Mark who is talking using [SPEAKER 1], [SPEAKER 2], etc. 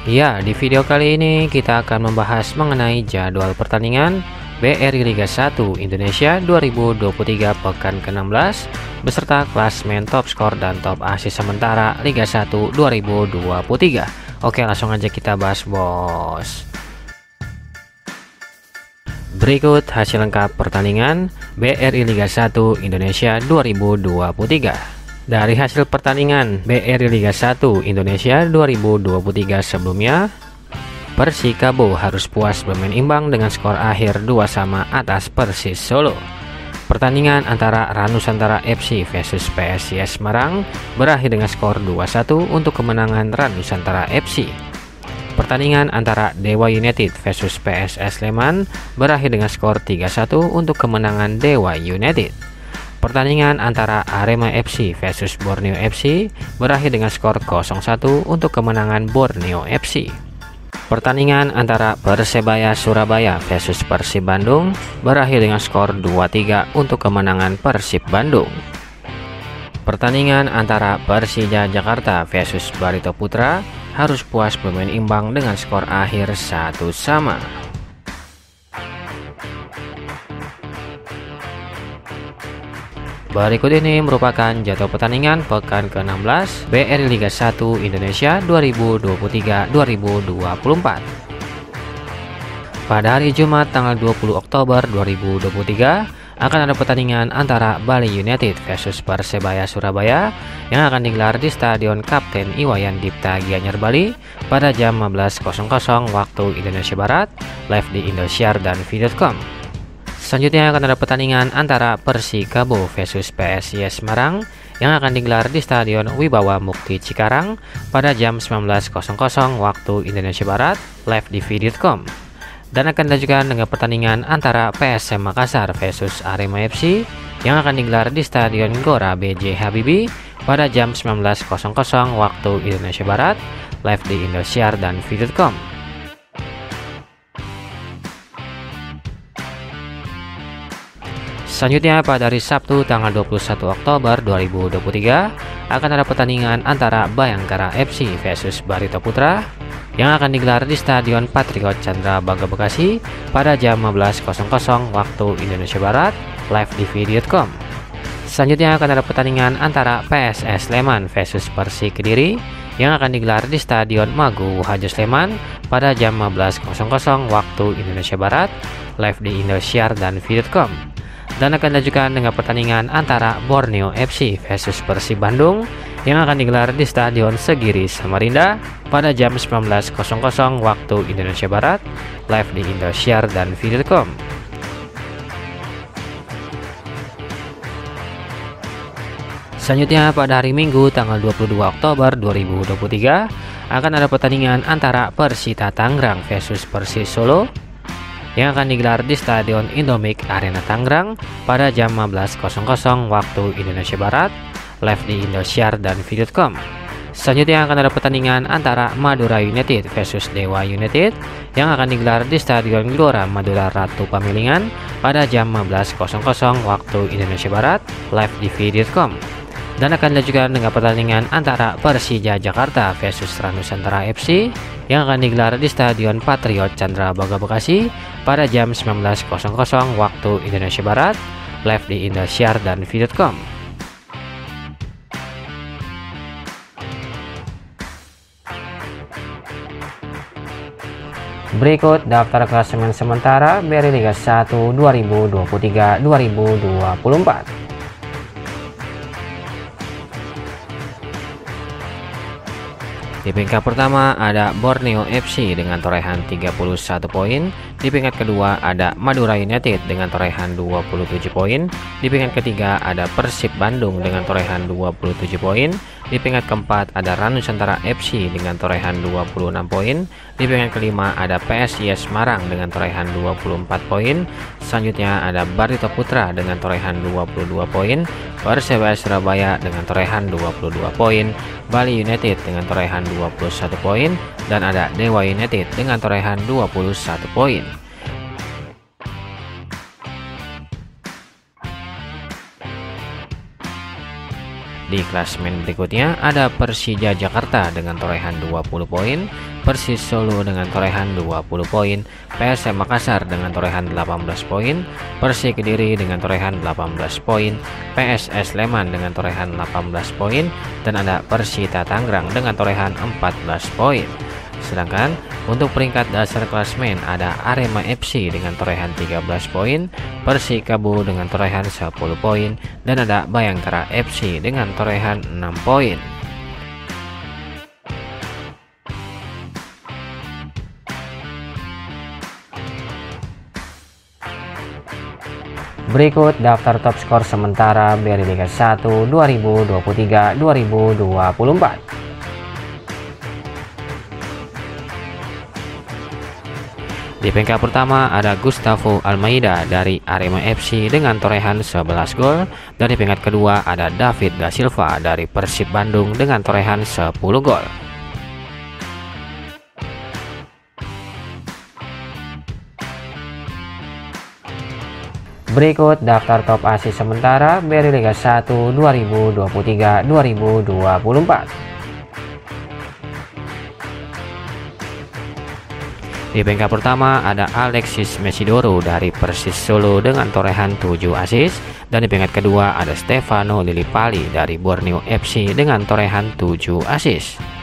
[SPEAKER 1] Ya, di video kali ini kita akan membahas mengenai jadwal pertandingan BRI Liga 1 Indonesia 2023 pekan ke-16 beserta klasmen top skor dan top assist sementara Liga 1 2023. Oke, langsung aja kita bahas, bos. Berikut hasil lengkap pertandingan BRI Liga 1 Indonesia 2023. Dari hasil pertandingan BRI Liga 1 Indonesia 2023 sebelumnya, Persikabo harus puas bermain imbang dengan skor akhir 2-2 atas Persis Solo. Pertandingan antara Ranusantara FC versus PSIS Semarang berakhir dengan skor 2-1 untuk kemenangan Ranusantara FC. Pertandingan antara Dewa United versus PSS Sleman berakhir dengan skor 3-1 untuk kemenangan Dewa United. Pertandingan antara Arema FC versus Borneo FC berakhir dengan skor 0-1 untuk kemenangan Borneo FC. Pertandingan antara Persebaya Surabaya versus Persib Bandung berakhir dengan skor 2-3 untuk kemenangan Persib Bandung. Pertandingan antara Persija Jakarta versus Barito Putra harus puas bermain imbang dengan skor akhir 1-1. Berikut ini merupakan jadwal pertandingan pekan ke-16 BRI Liga 1 Indonesia 2023-2024. Pada hari Jumat tanggal 20 Oktober 2023 akan ada pertandingan antara Bali United versus Persebaya Surabaya yang akan digelar di Stadion Kapten Iwayan Dipta Gianyar Bali pada jam 15.00 waktu Indonesia Barat, live di Indosiar dan Video.com. Selanjutnya akan ada pertandingan antara Persikabo versus PSIS Semarang yang akan digelar di Stadion Wibawa Mukti Cikarang pada jam 19.00 waktu Indonesia Barat, live di Video.com. Dan akan dilanjutkan dengan pertandingan antara PSM Makassar versus Arema FC yang akan digelar di Stadion Gora BJ Habibie pada jam 19.00 waktu Indonesia Barat, live di Indosiar dan Video.com. Selanjutnya pada hari Sabtu tanggal 21 Oktober 2023 akan ada pertandingan antara Bayangkara FC versus Barito Putra yang akan digelar di Stadion Patriot Candrabaga Bekasi pada jam 15.00 waktu Indonesia Barat, live di Video.com. Selanjutnya akan ada pertandingan antara PSS Sleman versus Persik Kediri yang akan digelar di Stadion Magu Hajo Sleman pada jam 15.00 waktu Indonesia Barat, live di Indosiar dan Video.com. Dan akan dilanjutkan dengan pertandingan antara Borneo FC versus Persib Bandung yang akan digelar di Stadion Segiri Samarinda pada jam 19.00 waktu Indonesia Barat, live di Indosiar dan Video.com. Selanjutnya pada hari Minggu tanggal 22 Oktober 2023 akan ada pertandingan antara Persita Tangerang versus Persis Solo yang akan digelar di Stadion Indomik Arena Tangerang pada jam 15.00 waktu Indonesia Barat, live di Indosiar dan Video.com. Selanjutnya akan ada pertandingan antara Madura United versus Dewa United yang akan digelar di Stadion Gelora Madura Ratu Pamilingan pada jam 15.00 waktu Indonesia Barat, live di Video.com. Dan akan dilanjutkan dengan pertandingan antara Persija Jakarta versus Ranusantara FC yang akan digelar di Stadion Patriot Candrabaga Bekasi pada jam 19.00 waktu Indonesia Barat, live di Indosiar dan Video.com. Berikut daftar klasemen sementara BRI Liga 1 2023-2024. Di peringkat pertama ada Borneo FC dengan torehan 31 poin. Di peringkat kedua ada Madura United dengan torehan 27 poin. Di peringkat ketiga ada Persib Bandung dengan torehan 27 poin. Di peringkat keempat ada Ranusantara FC dengan torehan 26 poin. Di peringkat kelima ada PSIS Semarang dengan torehan 24 poin. Selanjutnya ada Barito Putra dengan torehan 22 poin. Persebaya Surabaya dengan torehan 22 poin. Bali United dengan torehan 21 poin. Dan ada Dewa United dengan torehan 21 poin. Di klasemen berikutnya ada Persija Jakarta dengan torehan 20 poin, Persis Solo dengan torehan 20 poin, PSM Makassar dengan torehan 18 poin, Persik Kediri dengan torehan 18 poin, PSS Sleman dengan torehan 18 poin, dan ada Persita Tangerang dengan torehan 14 poin. Sedangkan untuk peringkat dasar klasemen ada Arema FC dengan torehan 13 poin, Persikabo dengan torehan 10 poin, dan ada Bayangkara FC dengan torehan 6 poin. Berikut daftar top skor sementara BRI Liga 1 2023-2024. Di peringkat pertama ada Gustavo Almeida dari Arema FC dengan torehan 11 gol, dan di peringkat kedua ada David da Silva dari Persib Bandung dengan torehan 10 gol. Berikut daftar top asis sementara BRI Liga 1 2023-2024. Di peringkat pertama ada Alexis Mesidoro dari Persis Solo dengan torehan 7 assist, dan di peringkat kedua ada Stefano Lillipali dari Borneo FC dengan torehan 7 assist.